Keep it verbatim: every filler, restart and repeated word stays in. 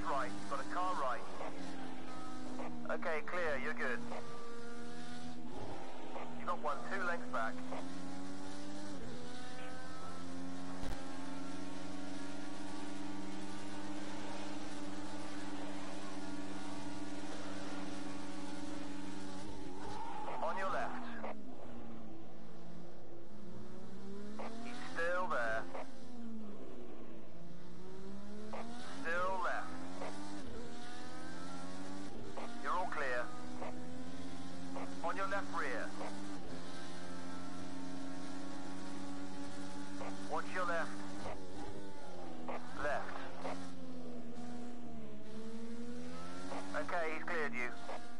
That's right, you've got a car right. Okay, clear, you're good. You got one two lengths back. On your left. He's still there. Still left. You're all clear. On your left rear. Watch your left. Left. Okay, he's cleared you.